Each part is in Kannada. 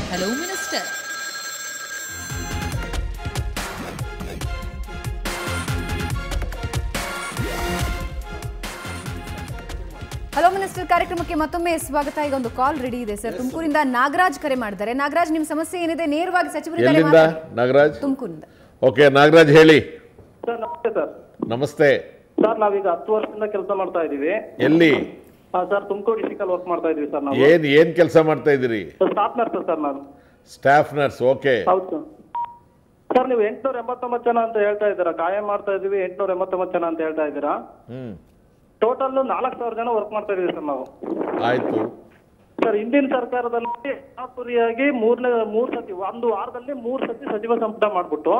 Hello, Minister. ಹಲೋ ಮಿನಿಸ್ಟರ್ ಕಾರ್ಯಕ್ರಮಕ್ಕೆ ಮತ್ತೊಮ್ಮೆ ಸ್ವಾಗತ. ಈಗ ಒಂದು ಕಾಲ್ ರೆಡಿ ಇದೆ ಸರ್. ತುಮಕೂರಿಂದ ನಾಗರಾಜ್ ಕರೆ ಮಾಡಿದ್ದಾರೆ. ನಾಗರಾಜ್, ನಿಮ್ಮ ಸಮಸ್ಯೆ ಏನಿದೆ ನೇರವಾಗಿ ಸಚಿವರಿಗೆ ನಾಗರಾಜ್ ತುಮಕೂರಿಂದ. ಓಕೆ ನಾಗರಾಜ್ ಹೇಳಿ. ಸರ್ ನಮಸ್ತೆ ಸರ್. ನಮಸ್ತೆ ಸರ್ ನಾವೀಗ 10 ವರ್ಷದಿಂದ ಕೆಲಸ ಮಾಡ್ತಾ ಇದೀವಿ. ಎಲ್ಲಿ? ಸರ್ ತುಮಕೂರು ಡಿಸ್ಟ್ರಿಕ್ಟ್ ಅಲ್ಲಿ ವರ್ಕ್ ಮಾಡ್ತಾ ಇದೀವಿ ಸರ್ ನಾವು. ಏನ್ ಕೆಲಸ ಮಾಡ್ತಾ ಇದ್ದೀರಿ? ಸ್ಟಾಫ್ ನರ್ಸ್ ಸರ್ ನಾನು. Staff nurse. ಓಕೆ. ಹೌದು ಸರ್. ನೀವು 889 ಜನ ಅಂತ ಹೇಳ್ತಾ ಇದ್ದೀರಾ. ಕಾಯಂ ಮಾಡ್ತಾ ಇದೀವಿ 889 ಜನ ಅಂತ ಹೇಳ್ತಾ ಇದ್ದೀರಾ. ಟೋಟಲ್ 4000 ಜನ ವರ್ಕ್ ಮಾಡ್ತಾ ಇದೀವಿ ಸರ್ ನಾವು. ಆಯ್ತು ಸರ್. ಹಿಂದಿನ ಸರ್ಕಾರದಲ್ಲಿ ಸರಾಸರಿಯಾಗಿ ಮೂರು ಸತಿ ಒಂದು ವಾರದಲ್ಲಿ 3 ಸತಿ ಸಚಿವ ಸಂಪುಟ ಮಾಡ್ಬಿಟ್ಟು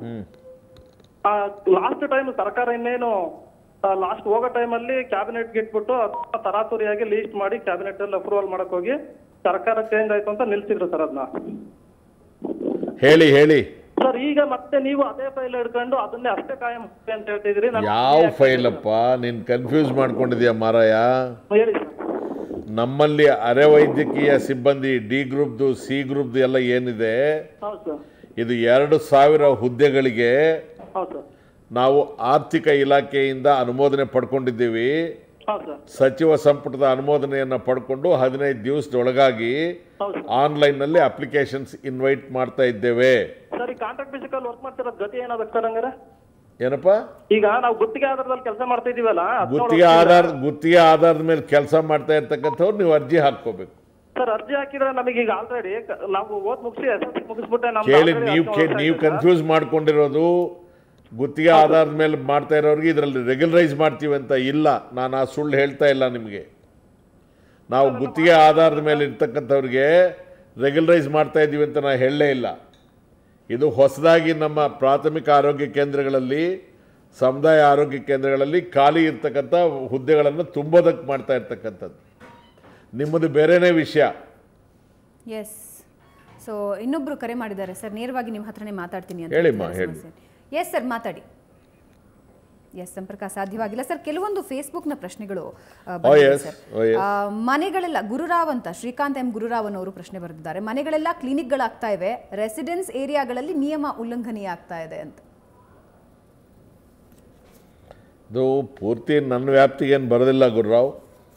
ಲಾಸ್ಟ್ ಟೈಮ್ ಸರ್ಕಾರ ಇನ್ನೇನು ಲಾಸ್ಟ್ ಹೋಗೋ ಟೈಮಲ್ಲಿ ಕ್ಯಾಬಿನೆಟ್ ಇಟ್ಬಿಟ್ಟು ತರಾತುರಿಯಾಗಿ ಲೀಸ್ಟ್ ಮಾಡಿ ಕ್ಯಾಬಿನೆಟ್ ಅಲ್ಲಿ ಅಪ್ರೂವಲ್ ಮಾಡಕ್ ಹೋಗಿ ಸರ್ಕಾರ ಚೇಂಜ್ ಆಯ್ತು ಅಂತ ನಿಲ್ಸಿದ್ರು ಸರ್ ಅದನ್ನ. ಹೇಳಿ ಸರ್ ಈಗ ಮತ್ತೆ ನೀವು ಅದೇ ಫೈಲ್ ಹಿಡ್ಕೊಂಡು ಅದನ್ನೇ ಅಷ್ಟೇ ಕಾಯಂ ಅಂತ ಹೇಳ್ತಿದ್ರಿ. ಯಾವ ಫೈಲ್ ಅಪ್ಪ? ನೀನ್ ಕನ್ಫ್ಯೂಸ್ ಮಾಡ್ಕೊಂಡಿದ್ಯಾ ಮಾರಾಯ. ಹೇಳಿ ಸರ್. ನಮ್ಮಲ್ಲಿ ಅರೆ ವೈದ್ಯಕೀಯ ಸಿಬ್ಬಂದಿ ಡಿ ಗ್ರೂಪ್ದು ಸಿ ಗ್ರೂಪ್ದು ಎಲ್ಲ ಏನಿದೆ, ಹೌದು ಸರ್. ಇದು 2000 ಹುದ್ದೆಗಳಿಗೆ ಹೌದು ಸರ್. ನಾವು ಆರ್ಥಿಕ ಇಲಾಖೆಯಿಂದ ಅನುಮೋದನೆ ಪಡ್ಕೊಂಡಿದ್ದೀವಿ. ಸಚಿವ ಸಂಪುಟದ ಅನುಮೋದನೆಯನ್ನ ಪಡ್ಕೊಂಡು 15 ದಿವಸದೊಳಗಾಗಿ ಆನ್ಲೈನ್ ನಲ್ಲಿ ಅಪ್ಲಿಕೇಶನ್ಸ್ ಇನ್ವೈಟ್ ಮಾಡ್ತಾ ಇದ್ದೇವೆ. ಸರ್, ಕಾಂಟ್ರಾಕ್ಟ್ ಬೇಸಿಕಲ್ಲಿ ವರ್ಕ್ ಮಾಡ್ತಿರೋ ಗತಿ ಏನಾಗುತ್ತೆ ಸರ್ ಹಂಗಾರೆ? ಏನಪ್ಪಾ? ಈಗ ನಾವು ಗುತ್ತಿಗೆ ಆಧಾರದಲ್ಲಿ ಕೆಲಸ ಮಾಡ್ತಾ ಇದೀವಲ್ಲ, ಗುತ್ತಿಗೆ ಆಧಾರದ ಮೇಲೆ ಕೆಲಸ ಮಾಡ್ತಾ ಇರ್ತಕ್ಕಂಥವ್ರು ನೀವು ಅರ್ಜಿ ಹಾಕೋಬೇಕು ಸರ್. ಅರ್ಜಿ ಹಾಕಿದ್ರೆ ನಮಗೆ ಈಗ ಆಲ್ರೆಡಿ ನಾವು ಓದ್ ಮುಗಿಸಿ SSLC ಮುಗಿಸ್ಬಿಟ್ಟೆ ಕೇಳಿ. ನೀವು ಕನ್ಫ್ಯೂಸ್ ಮಾಡ್ಕೊಂಡಿರೋದು ಗುತ್ತಿಗೆ ಆಧಾರದ ಮೇಲೆ ಮಾಡ್ತಾ ಇರೋರಿಗೆ ಇದರಲ್ಲಿ ರೆಗ್ಯುಲರೈಸ್ ಮಾಡ್ತೀವಿ ಅಂತ ಇಲ್ಲ. ನಾನು ಆ ಸುಳ್ಳು ಹೇಳ್ತಾ ಇಲ್ಲ ನಿಮಗೆ. ನಾವು ಗುತ್ತಿಗೆ ಆಧಾರದ ಮೇಲೆ ಇರ್ತಕ್ಕಂಥವ್ರಿಗೆ ರೆಗ್ಯುಲರೈಸ್ ಮಾಡ್ತಾ ಇದ್ದೀವಿ ಅಂತ ನಾನು ಹೇಳಲೇ ಇಲ್ಲ. ಇದು ಹೊಸದಾಗಿ ನಮ್ಮ ಪ್ರಾಥಮಿಕ ಆರೋಗ್ಯ ಕೇಂದ್ರಗಳಲ್ಲಿ, ಸಮುದಾಯ ಆರೋಗ್ಯ ಕೇಂದ್ರಗಳಲ್ಲಿ ಖಾಲಿ ಇರ್ತಕ್ಕಂಥ ಹುದ್ದೆಗಳನ್ನು ತುಂಬೋದಕ್ಕೆ ಮಾಡ್ತಾ ಇರ್ತಕ್ಕಂಥದ್ದು. ನಿಮ್ಮದು ಬೇರೆನೇ ವಿಷಯ. ಎಸ್. ಸೊ ಇನ್ನೊಬ್ರು ಕರೆ ಮಾಡಿದ್ದಾರೆ ಸರ್, ನೇರವಾಗಿ ನಿಮ್ಮ ಹತ್ರನೇ ಮಾತಾಡ್ತೀನಿ ಅಂತ. ಹೇಳಿಮ್ಮ, ಹೇಳಿ. ಎಸ್ ಸರ್, ಮಾತಾಡಿ. ಎಸ್, ಸಂಪರ್ಕ ಸಾಧ್ಯವಾಗಿಲ್ಲ ಸರ್. ಕೆಲವೊಂದು ಫೇಸ್ಬುಕ್ನ ಪ್ರಶ್ನೆಗಳು ಸರ್. ಮನೆಗಳೆಲ್ಲ ಗುರುರಾವ್ ಅಂತ ಶ್ರೀಕಾಂತ್ ಎಂ ಗುರುರಾವ್ ಅವರು ಪ್ರಶ್ನೆ ಬರೆದಿದ್ದಾರೆ. ಮನೆಗಳೆಲ್ಲ ಕ್ಲಿನಿಕ್ಗಳಾಗ್ತಾ ಇವೆ, ರೆಸಿಡೆನ್ಸ್ ಏರಿಯಾಗಳಲ್ಲಿ ನಿಯಮ ಉಲ್ಲಂಘನೆ ಆಗ್ತಾ ಇದೆ ಅಂತ. ಇದು ಪೂರ್ತಿ ನನ್ನ ವ್ಯಾಪ್ತಿಗೆ ಏನು ಬರೋದಿಲ್ಲ ಗುರುರಾವ್.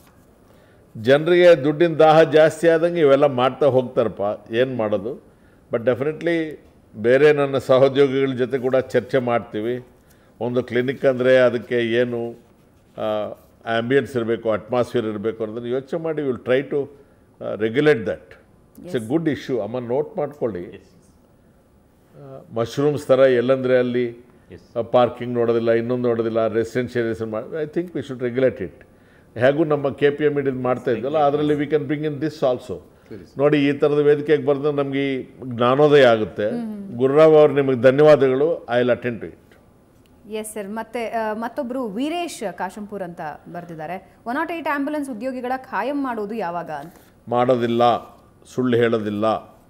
ಜನರಿಗೆ ದುಡ್ಡಿನ ದಾಹ ಜಾಸ್ತಿ ಆದಂಗೆ ಇವೆಲ್ಲ ಮಾಡ್ತಾ ಹೋಗ್ತಾರಪ್ಪ, ಏನು ಮಾಡೋದು. ಬಟ್ ಡೆಫಿನೆಟ್ಲಿ ಬೇರೆ ನನ್ನ ಸಹೋದ್ಯೋಗಿಗಳ ಜೊತೆ ಕೂಡ ಚರ್ಚೆ ಮಾಡ್ತೀವಿ. ಒಂದು ಕ್ಲಿನಿಕ್ ಅಂದರೆ ಅದಕ್ಕೆ ಏನು ಆ್ಯಂಬಿಯನ್ಸ್ ಇರಬೇಕು, ಅಟ್ಮಾಸ್ಫಿಯರ್ ಇರಬೇಕು ಅನ್ನೋದನ್ನು ಯೋಚನೆ ಮಾಡಿ will try to regulate that. It's a good issue. ಅಮ್ಮ ನೋಟ್ ಮಾಡ್ಕೊಳ್ಳಿ. ಮಶ್ರೂಮ್ಸ್ ಥರ ಎಲ್ಲಂದರೆ ಅಲ್ಲಿ ಪಾರ್ಕಿಂಗ್ ನೋಡೋದಿಲ್ಲ, ಇನ್ನೊಂದು ನೋಡೋದಿಲ್ಲ, ರೆಸಿಡೆನ್ಷಿಯಲ್ ಮಾಡಿ. I think we should regulate it. ಹೇಗೂ ನಮ್ಮ KPM ಇದು ಮಾಡ್ತಾ ಇದ್ದಲ್ಲ, ಅದರಲ್ಲಿ we can bring in this also. ನೋಡಿ, ಈ ಥರದ ವೇದಿಕೆಗೆ ಬರೆದು ನಮಗೆ ಜ್ಞಾನೋದಯ ಆಗುತ್ತೆ. ಗುರುರಾವ್ ಅವರು ನಿಮಗೆ ಧನ್ಯವಾದಗಳು. I will attend to it. Yes sir. ಮತ್ತೊಬ್ಬರು ವೀರೇಶ್ ಕಾಶಂಪುರ್ ಅಂತ ಬರೆದಿದ್ದಾರೆ. 108 ಆಂಬ್ಯುಲೆನ್ಸ್ ಉದ್ಯೋಗಿಗಳ ಖಾಯಂ ಮಾಡೋದು ಯಾವಾಗ ಅಂತ. ಮಾಡೋದಿಲ್ಲ, ಸುಳ್ಳು ಹೇಳೋದಿಲ್ಲ.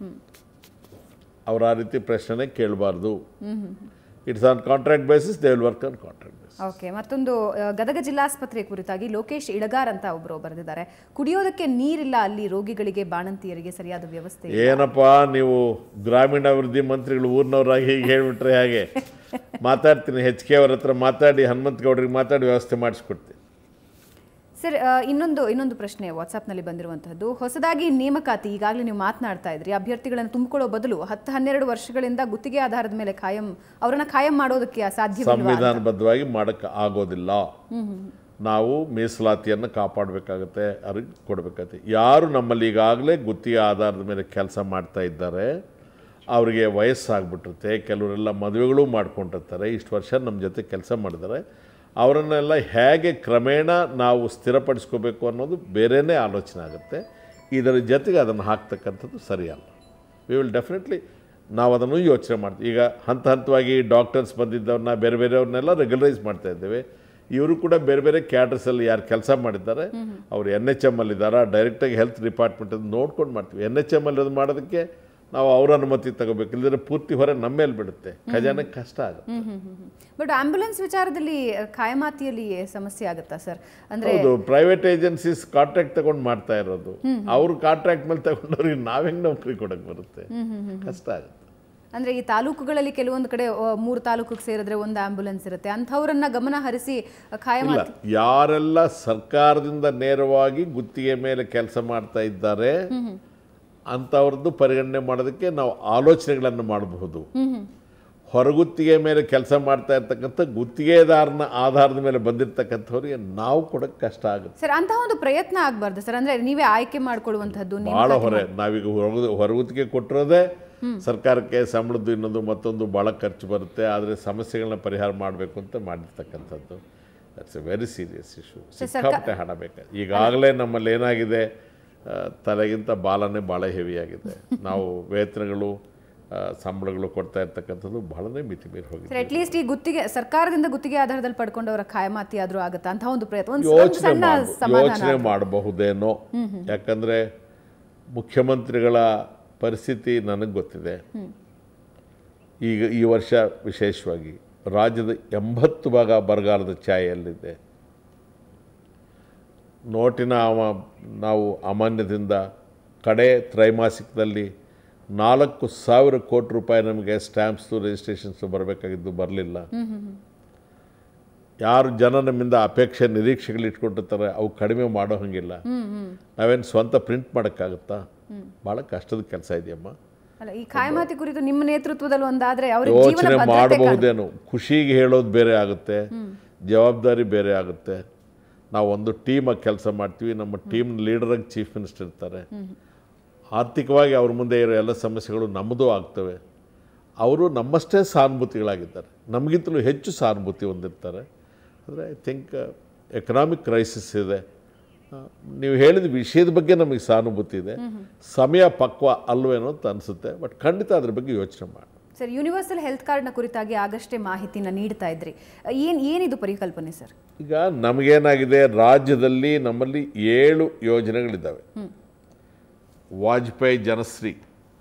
ಅವ್ರು ಆ ರೀತಿ ಪ್ರಶ್ನೆ ಕೇಳಬಾರ್ದು. It's on contract basis, they will work on contract basis. Okay. ಮತ್ತೊಂದು ಗದಗ ಜಿಲ್ಲಾಸ್ಪತ್ರೆ ಕುರಿತಾಗಿ ಲೋಕೇಶ್ ಇಳಗಾರ್ ಅಂತ ಒಬ್ಬರು ಬರೆದಿದ್ದಾರೆ. ಕುಡಿಯೋದಕ್ಕೆ ನೀರಿಲ್ಲ ಅಲ್ಲಿ ರೋಗಿಗಳಿಗೆ, ಬಾಣಂತಿಯರಿಗೆ ಸರಿಯಾದ ವ್ಯವಸ್ಥೆ. ಏನಪ್ಪಾ ನೀವು ಗ್ರಾಮೀಣಾಭಿವೃದ್ಧಿ ಮಂತ್ರಿಗಳು ಊರಿನವರಾಗಿ ಹೀಗೆ ಹೇಳ್ಬಿಟ್ರೆ ಹೇಗೆ? ಮಾತಾಡ್ತೀನಿ, HK ಅವ್ರ ಹತ್ರ ಮಾತಾಡಿ, ಹನುಮಂತಗೌಡರಿಗೆ ಮಾತಾಡಿ ವ್ಯವಸ್ಥೆ ಮಾಡಿಸ್ಕೊಡ್ತೀನಿ ಸರ್. ಇನ್ನೊಂದು ಪ್ರಶ್ನೆ ವಾಟ್ಸಾಪ್ನಲ್ಲಿ ಬಂದಿರುವಂತಹದ್ದು. ಹೊಸದಾಗಿ ನೇಮಕಾತಿ, ಈಗಾಗಲೇ ನೀವು ಮಾತನಾಡ್ತಾ ಇದ್ರಿ, ಅಭ್ಯರ್ಥಿಗಳನ್ನು ತುಂಬಿಕೊಳ್ಳೋ ಬದಲು 10-12 ವರ್ಷಗಳಿಂದ ಗುತ್ತಿಗೆ ಆಧಾರದ ಮೇಲೆ ಅವರನ್ನ ಖಾಯಂ ಮಾಡೋದಕ್ಕೆ ಸಾಧ್ಯ. ಸಂವಿಧಾನಬದ್ಧವಾಗಿ ಮಾಡಕ್ಕೆ ಆಗೋದಿಲ್ಲ. ನಾವು ಮೀಸಲಾತಿಯನ್ನು ಕಾಪಾಡಬೇಕಾಗತ್ತೆ, ಅವ್ರಿಗೆ ಕೊಡಬೇಕಾಗತ್ತೆ. ಯಾರು ನಮ್ಮಲ್ಲಿ ಈಗಾಗಲೇ ಗುತ್ತಿಗೆ ಆಧಾರದ ಮೇಲೆ ಕೆಲಸ ಮಾಡ್ತಾ ಇದ್ದಾರೆ, ಅವರಿಗೆ ವಯಸ್ಸಾಗ್ಬಿಟ್ಟಿರುತ್ತೆ, ಕೆಲವರೆಲ್ಲ ಮದುವೆಗಳು ಮಾಡ್ಕೊಂಡಿರ್ತಾರೆ, ಇಷ್ಟು ವರ್ಷ ನಮ್ಮ ಜೊತೆ ಕೆಲಸ ಮಾಡಿದ್ದಾರೆ, ಅವರನ್ನೆಲ್ಲ ಹೇಗೆ ಕ್ರಮೇಣ ನಾವು ಸ್ಥಿರಪಡಿಸ್ಕೋಬೇಕು ಅನ್ನೋದು ಬೇರೆಯೇ ಆಲೋಚನೆ ಆಗುತ್ತೆ. ಇದರ ಜೊತೆಗೆ ಅದನ್ನು ಹಾಕ್ತಕ್ಕಂಥದ್ದು ಸರಿಯಲ್ಲ. ವಿ ವಿಲ್ ಡೆಫಿನೆಟ್ಲಿ ನಾವು ಅದನ್ನು ಯೋಚನೆ ಮಾಡ್ತೀವಿ. ಈಗ ಹಂತವಾಗಿ ಡಾಕ್ಟರ್ಸ್ ಬಂದಿದ್ದವ್ರನ್ನ ಬೇರೆಯವ್ರನ್ನೆಲ್ಲ ರೆಗ್ಯುಲರೈಸ್ ಮಾಡ್ತಾ ಇದ್ದೇವೆ. ಇವರು ಕೂಡ ಬೇರೆ ಕ್ಯಾಡ್ರಸಲ್ಲಿ ಯಾರು ಕೆಲಸ ಮಾಡಿದ್ದಾರೆ ಅವರು NHM ಅಲ್ಲಿದ್ದಾರಾ, ಡೈರೆಕ್ಟಾಗಿ ಹೆಲ್ತ್ ಡಿಪಾರ್ಟ್ಮೆಂಟಲ್ಲಿ ನೋಡ್ಕೊಂಡು ಮಾಡ್ತೀವಿ. NHM ಅಲ್ಲಿ ಮಾಡೋದಕ್ಕೆ ನಾವು ಅವ್ರ ಅನುಮತಿ ತಗೋಬೇಕು, ಇಲ್ಲದ್ರೆ ಪೂರ್ತಿ ಹೊರೆ ನಮ್ಮ ಮೇಲೆ ಬಿಡುತ್ತೆ, ಖಜಾನೆಗೆ ಕಷ್ಟ ಆಗುತ್ತೆ. ಬಟ್ ಆಂಬ್ಯುಲೆನ್ಸ್ ವಿಚಾರದಲ್ಲಿ ಖಾಯಮಾತಿಯಲ್ಲಿ ಸಮಸ್ಯೆ ಆಗುತ್ತಾ ಸರ್? ಅಂದ್ರೆ ಹೌದು, ಪ್ರೈವೇಟ್ ಏಜೆನ್ಸೀಸ್ ಕಾಂಟ್ರಾಕ್ಟ್ ತಗೊಂಡು ಮಾಡ್ತಾ ಇರೋದು, ಅವ್ರು ಕಾಂಟ್ರಾಕ್ಟ್ ಮೇಲೆ ತಗೊಂಡವ್ರಿಗೆ ನಾವ್ ಹೆಂಗ್ ನೌಕರಿ ಕೊಡಕ್ ಬರುತ್ತೆ, ಕಷ್ಟ ಆಗುತ್ತೆ. ಅಂದ್ರೆ ಈ ತಾಲೂಕುಗಳಲ್ಲಿ ಕೆಲವೊಂದು ಕಡೆ 3 ತಾಲೂಕಿಗೆ ಸೇರಿದ್ರೆ ಒಂದು ಆಂಬ್ಯುಲೆನ್ಸ್ ಇರುತ್ತೆ, ಅಂಥವ್ರನ್ನ ಗಮನ ಹರಿಸಿ ಖಾಯಮಾತಿ ಯಾರೆಲ್ಲ ಸರ್ಕಾರದಿಂದ ನೇರವಾಗಿ ಗುತ್ತಿಗೆ ಮೇಲೆ ಕೆಲಸ ಮಾಡ್ತಾ ಇದ್ದಾರೆ ಅಂಥವ್ರದ್ದು ಪರಿಗಣನೆ ಮಾಡೋದಕ್ಕೆ ನಾವು ಆಲೋಚನೆಗಳನ್ನು ಮಾಡಬಹುದು. ಹೊರಗುತ್ತಿಗೆ ಮೇಲೆ ಕೆಲಸ ಮಾಡ್ತಾ ಇರ್ತಕ್ಕಂಥ ಗುತ್ತಿಗೆದಾರನ ಆಧಾರದ ಮೇಲೆ ಬಂದಿರತಕ್ಕಂಥವ್ರಿಗೆ ನಾವು ಕೊಡಕ್ಕೆ ಕಷ್ಟ ಆಗುತ್ತೆ ಸರ್. ಅಂತಹ ಒಂದು ಪ್ರಯತ್ನ ಆಗಬಾರ್ದು ಸರ್, ಅಂದ್ರೆ ನೀವೇ ಆಯ್ಕೆ ಮಾಡ್ಕೊಳ್ಳುವಂಥದ್ದು ಭಾಳ ಹೊರೆ. ನಾವೀಗ ಹೊರಗುತ್ತಿಗೆ ಕೊಟ್ಟಿರೋದೇ ಸರ್ಕಾರಕ್ಕೆ ಸಂಬಳದ್ದು ಇನ್ನೊಂದು ಮತ್ತೊಂದು ಭಾಳ ಖರ್ಚು ಬರುತ್ತೆ, ಆದರೆ ಸಮಸ್ಯೆಗಳನ್ನ ಪರಿಹಾರ ಮಾಡಬೇಕು ಅಂತ ಮಾಡಿರ್ತಕ್ಕಂಥದ್ದು. That's a very serious issue. ಸಿಕ್ಕಾಪಟ್ಟೆ ಹಣ ಬೇಕು. ಈಗಾಗಲೇ ನಮ್ಮಲ್ಲಿ ಏನಾಗಿದೆ, ತಲೆಗಿಂತ ಬಾಲನೇ ಭಾಳ ಹೆವಿಯಾಗಿದೆ. ನಾವು ವೇತನಗಳು ಸಂಬಳಗಳು ಕೊಡ್ತಾ ಇರ್ತಕ್ಕಂಥದ್ದು ಬಹಳನೇ ಮಿತಿ ಮೀರಿ ಹೋಗಿದೆ. ಅಟ್ಲೀಸ್ಟ್ ಈ ಗುತ್ತಿಗೆ ಸರ್ಕಾರದಿಂದ ಗುತ್ತಿಗೆ ಆಧಾರದಲ್ಲಿ ಪಡ್ಕೊಂಡವರ ಖಾಯಮಾತಿ ಆದ್ರೂ ಆಗುತ್ತಾ ಅಂತ ಒಂದು ಪ್ರಯತ್ನ ಯೋಚನೆ ಮಾಡಬಹುದೇನೋ. ಯಾಕಂದ್ರೆ ಮುಖ್ಯಮಂತ್ರಿಗಳ ಪರಿಸ್ಥಿತಿ ನನಗೆ ಗೊತ್ತಿದೆ. ಈಗ ಈ ವರ್ಷ ವಿಶೇಷವಾಗಿ ರಾಜ್ಯದ 80% ಬರಗಾಲದ ಛಾಯೆಯಲ್ಲಿದೆ. ನೋಟಿನ ನಾವು ಅಮಾನ್ಯದಿಂದ ಕಡೆ ತ್ರೈಮಾಸಿಕದಲ್ಲಿ 4,000 ಕೋಟಿ ರೂಪಾಯಿ ನಮಗೆ ಸ್ಟ್ಯಾಂಪ್ಸು ರಿಜಿಸ್ಟ್ರೇಷನ್ಸು ಬರಬೇಕಾಗಿದ್ದು ಬರಲಿಲ್ಲ. ಯಾರು ಜನ ನಮ್ಮಿಂದ ಅಪೇಕ್ಷೆ ನಿರೀಕ್ಷೆಗಳು ಇಟ್ಕೊಂಡಿರ್ತಾರೆ ಅವು ಕಡಿಮೆ ಮಾಡೋ ಹಂಗಿಲ್ಲ. ನಾವೇನು ಸ್ವಂತ ಪ್ರಿಂಟ್ ಮಾಡೋಕ್ಕಾಗುತ್ತಾ? ಭಾಳ ಕಷ್ಟದ ಕೆಲಸ ಇದೆಯಮ್ಮ. ಈ ಖಾಯಮಾತಿ ಕುರಿತು ನಿಮ್ಮ ನೇತೃತ್ವದಲ್ಲಿ ಒಂದಾದ್ರೆ ಯೋಚನೆ ಮಾಡಬಹುದೇನು. ಖುಷಿಗೆ ಹೇಳೋದು ಬೇರೆ ಆಗುತ್ತೆ, ಜವಾಬ್ದಾರಿ ಬೇರೆ ಆಗುತ್ತೆ. ನಾವು ಒಂದು ಟೀಮಾಗಿ ಕೆಲಸ ಮಾಡ್ತೀವಿ, ನಮ್ಮ ಟೀಮ್ ಲೀಡರಾಗಿ ಚೀಫ್ ಮಿನಿಸ್ಟರ್ ಇರ್ತಾರೆ. ಆರ್ಥಿಕವಾಗಿ ಅವ್ರ ಮುಂದೆ ಇರೋ ಎಲ್ಲ ಸಮಸ್ಯೆಗಳು ನಮ್ಮದು ಆಗ್ತವೆ. ಅವರು ನಮ್ಮಷ್ಟೇ ಸಹಾನುಭೂತಿಗಳಾಗಿದ್ದಾರೆ, ನಮಗಿಂತಲೂ ಹೆಚ್ಚು ಸಹಾನುಭೂತಿ ಹೊಂದಿರ್ತಾರೆ. ಆದರೆ ಐ ಥಿಂಕ್ ಎಕನಾಮಿಕ್ ಕ್ರೈಸಿಸ್ ಇದೆ. ನೀವು ಹೇಳಿದ ವಿಷಯದ ಬಗ್ಗೆ ನಮಗೆ ಸಹಾನುಭೂತಿ ಇದೆ, ಸಮಯ ಪಕ್ವ ಅಲ್ವೇನೋ ಅಂತ ಅನಿಸುತ್ತೆ. ಬಟ್ ಖಂಡಿತ ಅದ್ರ ಬಗ್ಗೆ ಯೋಚನೆ ಮಾಡಿ. ಸರ್, ಯೂನಿವರ್ಸಲ್ ಹೆಲ್ತ್ ಕಾರ್ಡ್ನ ಕುರಿತಾಗಿ ಆಗಷ್ಟೇ ಮಾಹಿತಿನ ನೀಡ್ತಾ ಇದ್ರಿ, ಏನಿದು ಪರಿಕಲ್ಪನೆ ಸರ್? ಈಗ ನಮಗೇನಾಗಿದೆ, ರಾಜ್ಯದಲ್ಲಿ ನಮ್ಮಲ್ಲಿ 7 ಯೋಜನೆಗಳಿದ್ದಾವೆ. ವಾಜಪೇಯಿ ಜನಶ್ರೀ,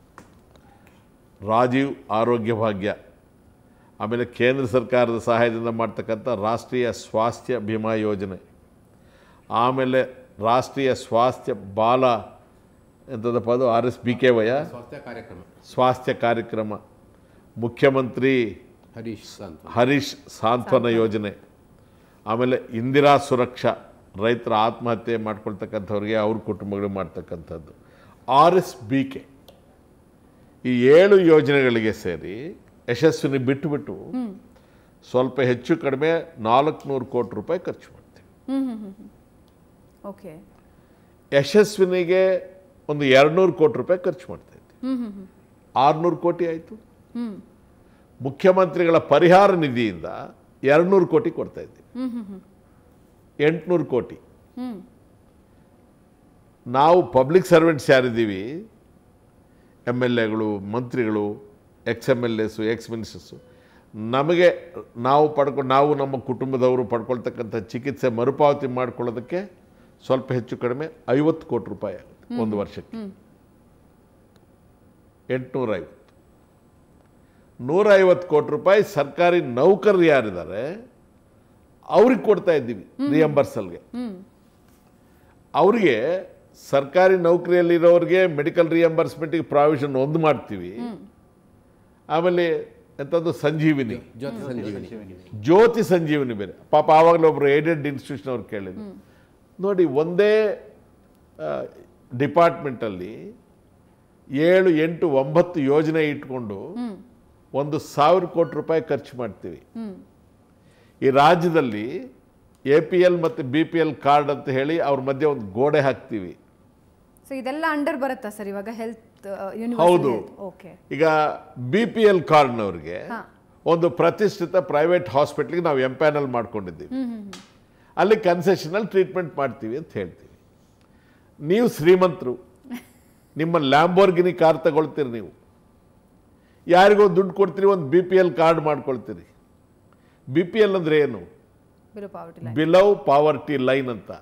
ರಾಜೀವ್ ಆರೋಗ್ಯ ಭಾಗ್ಯ, ಆಮೇಲೆ ಕೇಂದ್ರ ಸರ್ಕಾರದ ಸಹಾಯದಿಂದ ಮಾಡ್ತಕ್ಕಂಥ ರಾಷ್ಟ್ರೀಯ ಸ್ವಾಸ್ಥ್ಯ ಬಿಮಾ ಯೋಜನೆ, ಆಮೇಲೆ ರಾಷ್ಟ್ರೀಯ ಸ್ವಾಸ್ಥ್ಯ ಬಾಲ ಎಂಥದಪ್ಪ ಅದು RSBKY ಸ್ವಾಸ್ಥ್ಯ ಕಾರ್ಯಕ್ರಮ, ಮುಖ್ಯಮಂತ್ರಿ ಹರೀಶ್ ಸಾಂತ್ವನ ಯೋಜನೆ, ಆಮೇಲೆ ಇಂದಿರಾ ಸುರಕ್ಷಾ, ರೈತರ ಆತ್ಮಹತ್ಯೆ ಮಾಡ್ಕೊಳ್ತಕ್ಕಂಥವ್ರಿಗೆ ಅವ್ರ ಕುಟುಂಬಗಳಿಗೆ ಮಾಡ್ತಕ್ಕಂಥದ್ದು, RSBK. ಈ 7 ಯೋಜನೆಗಳಿಗೆ ಸೇರಿ ಯಶಸ್ವಿನಿ ಬಿಟ್ಟು ಸ್ವಲ್ಪ ಹೆಚ್ಚು ಕಡಿಮೆ 400 ಕೋಟಿ ರೂಪಾಯಿ ಖರ್ಚು ಮಾಡ್ತೀವಿ. ಓಕೆ, ಯಶಸ್ವಿನಿಗೆ ಒಂದು 200 ಕೋಟಿ ರೂಪಾಯಿ ಖರ್ಚು ಮಾಡ್ತಾ ಇದ್ದೀವಿ, 600 ಕೋಟಿ ಆಯಿತು. ಮುಖ್ಯಮಂತ್ರಿಗಳ ಪರಿಹಾರ ನಿಧಿಯಿಂದ 200 ಕೋಟಿ ಕೊಡ್ತಾ ಇದ್ದೀವಿ, 800 ಕೋಟಿ. ನಾವು ಪಬ್ಲಿಕ್ ಸರ್ವೆಂಟ್ಸ್ ಯಾರಿದ್ದೀವಿ, MLAಗಳು, ಮಂತ್ರಿಗಳು, XMLAs, ಎಕ್ಸ್ ಮಿನಿಸ್ಟರ್ಸು, ನಮಗೆ ನಾವು ನಮ್ಮ ಕುಟುಂಬದವರು ಪಡ್ಕೊಳ್ತಕ್ಕಂಥ ಚಿಕಿತ್ಸೆ ಮರುಪಾವತಿ ಮಾಡ್ಕೊಳ್ಳೋದಕ್ಕೆ ಸ್ವಲ್ಪ ಹೆಚ್ಚು ಕಡಿಮೆ 50 ಕೋಟಿ ರೂಪಾಯಿ ಆಗುತ್ತೆ ಒಂದು ವರ್ಷಕ್ಕೆ. 850 150 ಕೋಟಿ ರೂಪಾಯಿ ಸರ್ಕಾರಿ ನೌಕರರು ಯಾರಿದ್ದಾರೆ ಅವ್ರಿಗೆ ಕೊಡ್ತಾ ಇದ್ದೀವಿ ರಿಯಂಬರ್ಸಲ್ಗೆ. ಅವ್ರಿಗೆ ಸರ್ಕಾರಿ ನೌಕರಿಯಲ್ಲಿರೋರಿಗೆ ಮೆಡಿಕಲ್ ರಿಯಂಬರ್ಸ್ಮೆಂಟಿಗೆ ಪ್ರಾವಿಷನ್ ಒಂದು ಮಾಡ್ತೀವಿ. ಆಮೇಲೆ ಎಂಥದ್ದು ಸಂಜೀವಿನಿ, ಜ್ಯೋತಿ ಸಂಜೀವಿನಿ ಬೇರೆ. ಪಾಪ ಆವಾಗಲೇ ಒಬ್ಬರು ಏಡೆಡ್ ಇನ್ಸ್ಟಿಟ್ಯೂಷನ್ ಅವ್ರು ಕೇಳಿದ್ರು ನೋಡಿ, ಒಂದೇ ಡಿಪಾರ್ಟ್ಮೆಂಟಲ್ಲಿ 7, 8, 9 ಯೋಜನೆ ಇಟ್ಕೊಂಡು 1,000 ಕೋಟಿ ರೂಪಾಯಿ ಖರ್ಚು ಮಾಡ್ತೀವಿ. ಈ ರಾಜ್ಯದಲ್ಲಿ APL ಮತ್ತು BPL ಕಾರ್ಡ್ ಅಂತ ಹೇಳಿ ಅವ್ರ ಮಧ್ಯೆ ಒಂದು ಗೋಡೆ ಹಾಕ್ತೀವಿ. ಇದೆಲ್ಲ ಅಂಡರ್ ಬರುತ್ತಾ ಸರ್ ಇವಾಗ ಹೆಲ್ತ್? ಹೌದು. ಈಗ BPL ಕಾರ್ಡ್ನವ್ರಿಗೆ ಒಂದು ಪ್ರತಿಷ್ಠಿತ ಪ್ರೈವೇಟ್ ಹಾಸ್ಪಿಟ್ಲಿಗೆ ನಾವು ಎಂಪ್ಯಾನಲ್ ಮಾಡ್ಕೊಂಡಿದ್ದೀವಿ, ಅಲ್ಲಿ ಕನ್ಸೆಷನಲ್ ಟ್ರೀಟ್ಮೆಂಟ್ ಮಾಡ್ತೀವಿ ಅಂತ ಹೇಳ್ತೀವಿ. ನೀವು ಶ್ರೀಮಂತರು, ನಿಮ್ಮ ಲ್ಯಾಂಬೋರ್ಗಿನಿ ಕಾರ್ ತಗೊಳ್ತೀರಿ, ನೀವು ಯಾರಿಗೋ ದುಡ್ಡು ಕೊಡ್ತೀರಿ, ಒಂದು BPL ಕಾರ್ಡ್ ಮಾಡ್ಕೊಳ್ತೀರಿ. BPL ಅಂದರೆ ಏನು? ಬಿಲೋ ಪಾವರ್ಟಿ ಲೈನ್ ಅಂತ.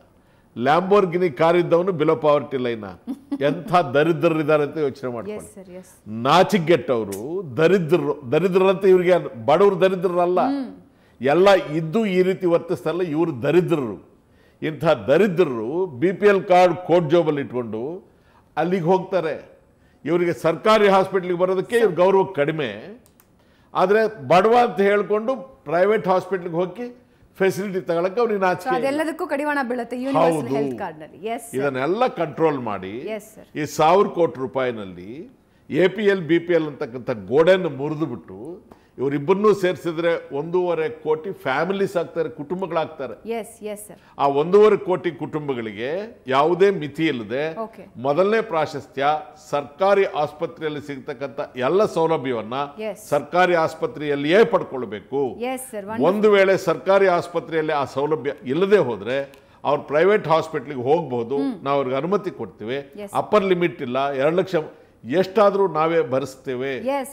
ಲ್ಯಾಂಬೋರ್ಗಿನಿ ಕಾರ್ ಇದ್ದವನು ಬಿಲೋ ಪಾವರ್ಟಿ ಲೈನ್. ಎಂಥ ದರಿದ್ರರಿದ್ದಾರೆ ಅಂತ ಯೋಚನೆ ಮಾಡ್ಕೊಂಡು, ನಾಚಿಗೆಟ್ಟವರು ದರಿದ್ರಂತ ಇವ್ರಿಗೆ ಬಡವರು ದರಿದ್ರರಲ್ಲ, ಎಲ್ಲ ಇದ್ದು ಈ ರೀತಿ ವರ್ತಿಸ್ತಲ್ಲ, ಇವರು ದರಿದ್ರರು. ಇಂಥ ದರಿದ್ರರು BPL ಕಾರ್ಡ್ ಕೋಟ್ ಜೋಬಲ್ಲಿ ಇಟ್ಕೊಂಡು ಅಲ್ಲಿಗೆ ಹೋಗ್ತಾರೆ. ಇವರಿಗೆ ಸರ್ಕಾರಿ ಹಾಸ್ಪಿಟ್ಲಿಗೆ ಬರೋದಕ್ಕೆ ಇವ್ರ ಗೌರವ ಕಡಿಮೆ, ಆದರೆ ಬಡವ ಅಂತ ಹೇಳ್ಕೊಂಡು ಪ್ರೈವೇಟ್ ಹಾಸ್ಪಿಟ್ಲಿಗೆ ಹೋಗಿ ಫೆಸಿಲಿಟಿ ತಗೊಳಕ್ಕೆ ಅವ್ರಿಗೆ ನಾಚಿಕೆ. ಅದೆಲ್ಲದಕ್ಕೂ ಕಡಿವಾಣ ಬೀಳುತ್ತೆ ಯೂನಿವರ್ಸಲ್ ಹೆಲ್ತ್ ಕಾರ್ಡ್ನಲ್ಲಿ. ಇದನ್ನೆಲ್ಲ ಕಂಟ್ರೋಲ್ ಮಾಡಿ ಈ 1000 ಕೋಟಿ ರೂಪಾಯಿನಲ್ಲಿ APL BPL ಅಂತಕ್ಕಂಥ ಗೋಡೆಯನ್ನು ಮುರಿದು ಬಿಟ್ಟು ಇವರಿಬ್ಬರನ್ನೂ ಸೇರಿಸಿದ್ರೆ 1.5 ಕೋಟಿ ಫ್ಯಾಮಿಲೀಸ್ ಆಗ್ತಾರೆ, ಕುಟುಂಬಗಳಾಗ್ತಾರೆ. ಆ 1.5 ಕೋಟಿ ಕುಟುಂಬಗಳಿಗೆ ಯಾವುದೇ ಮಿತಿ ಇಲ್ಲದೆ ಮೊದಲನೇ ಪ್ರಾಶಸ್ತ್ಯ ಸರ್ಕಾರಿ ಆಸ್ಪತ್ರೆಯಲ್ಲಿ ಸಿಗ್ತಕ್ಕಂಥ ಎಲ್ಲ ಸೌಲಭ್ಯವನ್ನ ಸರ್ಕಾರಿ ಆಸ್ಪತ್ರೆಯಲ್ಲಿಯೇ ಪಡ್ಕೊಳ್ಬೇಕು. ಒಂದು ವೇಳೆ ಸರ್ಕಾರಿ ಆಸ್ಪತ್ರೆಯಲ್ಲಿ ಆ ಸೌಲಭ್ಯ ಇಲ್ಲದೆ ಹೋದ್ರೆ ಅವ್ರು ಪ್ರೈವೇಟ್ ಹಾಸ್ಪಿಟ್ಲಿಗೆ ಹೋಗ್ಬಹುದು, ನಾವು ಅವ್ರಿಗೆ ಅನುಮತಿ ಕೊಡ್ತೀವಿ. ಅಪ್ಪರ್ ಲಿಮಿಟ್ ಇಲ್ಲ, 2 ಲಕ್ಷ ಎಷ್ಟಾದರೂ ನಾವೇ ಭರಿಸ್ತೇವೆ.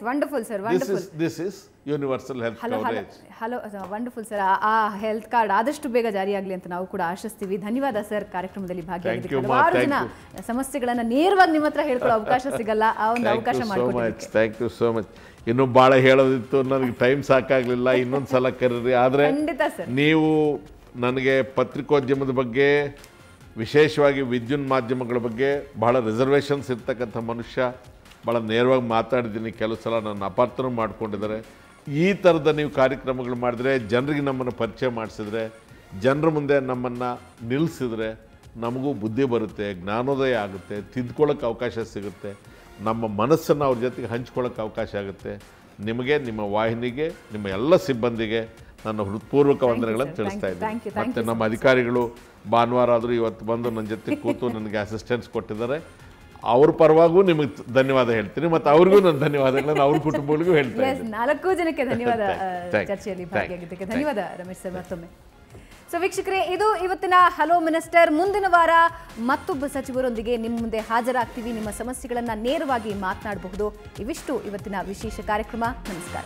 This is universal health coverage. Hello, wonderful sir. ಆ ಹೆಲ್ತ್ ಕಾರ್ಡ್ ಆದಷ್ಟು ಬೇಗ ಜಾರಿಯಾಗಲಿ ಅಂತ ನಾವು ಕೂಡ ಆಶಿಸ್ತೀವಿ. ಧನ್ಯವಾದ ಸರ್ ಕಾರ್ಯಕ್ರಮದಲ್ಲಿ ಭಾಗಿಯಾಗಿದ್ದಕ್ಕೆ. ಹಲವಾರು ಜನ ಸಮಸ್ಯೆಗಳನ್ನ ನೇರವಾಗಿ ನಿಮ್ಮ ಹತ್ರ ಹೇಳ್ಕೊಳ್ಳೋ ಅವಕಾಶ ಸಿಗಲ್ಲ, ಆ ಒಂದು ಅವಕಾಶ ಮಾಡಿಕೊಟ್ಟಿದ್ದಕ್ಕೆ ಥ್ಯಾಂಕ್ ಯು ಸೋ ಮಚ್. ಇನ್ನೂ ಭಾಳ ಹೇಳೋದಿತ್ತು, ನನಗೆ ಟೈಮ್ ಸಾಕಾಗಲಿಲ್ಲ, ಇನ್ನೊಂದು ಸಲ ಕರೀರಿ. ಆದರೆ ನೀವು ನನಗೆ ಪತ್ರಿಕೋದ್ಯಮದ ಬಗ್ಗೆ, ವಿಶೇಷವಾಗಿ ವಿದ್ಯುನ್ ಮಾಧ್ಯಮಗಳ ಬಗ್ಗೆ ಬಹಳ ರಿಸರ್ವೇಷನ್ಸ್ ಇರ್ತಕ್ಕಂಥ ಮನುಷ್ಯ, ಭಾಳ ನೇರವಾಗಿ ಮಾತಾಡಿದ್ದೀನಿ. ಕೆಲವು ಸಲ ನನ್ನ ಅಪಾರ್ಥನೂ ಮಾಡ್ಕೊಂಡಿದ್ದಾರೆ. ಈ ಥರದ ನೀವು ಕಾರ್ಯಕ್ರಮಗಳು ಮಾಡಿದ್ರೆ, ಜನರಿಗೆ ನಮ್ಮನ್ನು ಪರಿಚಯ ಮಾಡಿಸಿದ್ರೆ, ಜನರ ಮುಂದೆ ನಮ್ಮನ್ನು ನಿಲ್ಲಿಸಿದ್ರೆ ನಮಗೂ ಬುದ್ಧಿ ಬರುತ್ತೆ, ಜ್ಞಾನೋದಯ ಆಗುತ್ತೆ, ತಿದ್ಕೊಳ್ಳೋಕ್ಕೆ ಅವಕಾಶ ಸಿಗುತ್ತೆ, ನಮ್ಮ ಮನಸ್ಸನ್ನು ಅವ್ರ ಜೊತೆಗೆ ಹಂಚ್ಕೊಳ್ಳೋಕ್ಕೆ ಅವಕಾಶ ಆಗುತ್ತೆ. ನಿಮಗೆ, ನಿಮ್ಮ ವಾಹಿನಿಗೆ, ನಿಮ್ಮ ಎಲ್ಲ ಸಿಬ್ಬಂದಿಗೆ ನನ್ನ ಹೃತ್ಪೂರ್ವಕ ವಂದನೆಗಳನ್ನು ತಿಳಿಸ್ತಾ ಇದ್ದೀನಿ. ಮತ್ತು ನಮ್ಮ ಅಧಿಕಾರಿಗಳು ಭಾನುವಾರ ಆದರೂ ಇವತ್ತು ಬಂದು ನನ್ನ ಜೊತೆ ಕೂತು ನನಗೆ ಅಸಿಸ್ಟೆನ್ಸ್ ಕೊಟ್ಟಿದ್ದಾರೆ. ಅವ್ರ ಪರವಾಗೂ ನಿಮಗೆ ಧನ್ಯವಾದ ಹೇಳ್ತೀನಿ, ಮತ್ತು ಅವ್ರಿಗೂ ನನ್ನ ಧನ್ಯವಾದಗಳನ್ನು ಅವ್ರ ಕುಟುಂಬಗಳಿಗೂ ಹೇಳ್ತೀನಿ. 4 ಜನಕ್ಕೆ ಧನ್ಯವಾದ ಚರ್ಚೆಯಲ್ಲಿ ಭಾಗಿಯಾಗಿದ್ದಕ್ಕೆ. ಧನ್ಯವಾದ ರಮೇಶ್ ಸರ್ ಮತ್ತೊಮ್ಮೆ. ಸೊ ವೀಕ್ಷಕರೇ, ಇದು ಇವತ್ತಿನ ಹಲೋ ಮಿನಿಸ್ಟರ್. ಮುಂದಿನ ವಾರ ಮತ್ತೊಬ್ಬ ಸಚಿವರೊಂದಿಗೆ ನಿಮ್ಮ ಮುಂದೆ ಹಾಜರಾಗ್ತೀವಿ. ನಿಮ್ಮ ಸಮಸ್ಯೆಗಳನ್ನು ನೇರವಾಗಿ ಮಾತನಾಡಬಹುದು. ಇವಿಷ್ಟು ಇವತ್ತಿನ ವಿಶೇಷ ಕಾರ್ಯಕ್ರಮ. ನಮಸ್ಕಾರ.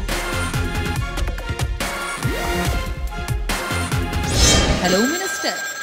Hello minister.